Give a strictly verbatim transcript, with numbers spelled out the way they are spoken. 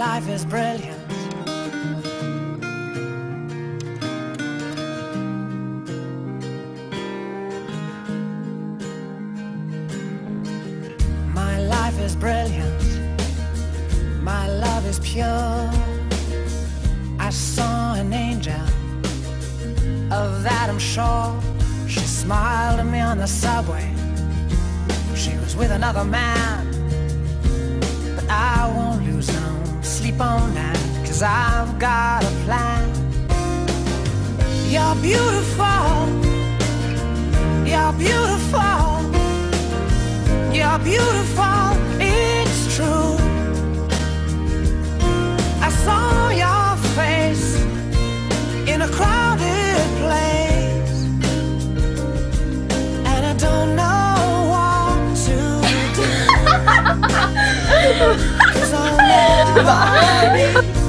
life is brilliant. My life is brilliant. My love is pure. I saw an angel, of that I'm sure. She smiled at me on the subway. She was with another man, but I won't lose no sleep on that, 'cause I've got a plan. You're beautiful. You're beautiful. You're beautiful. It's true. I saw your face in a crowded place, and I don't know what to do, 'cause I'll never be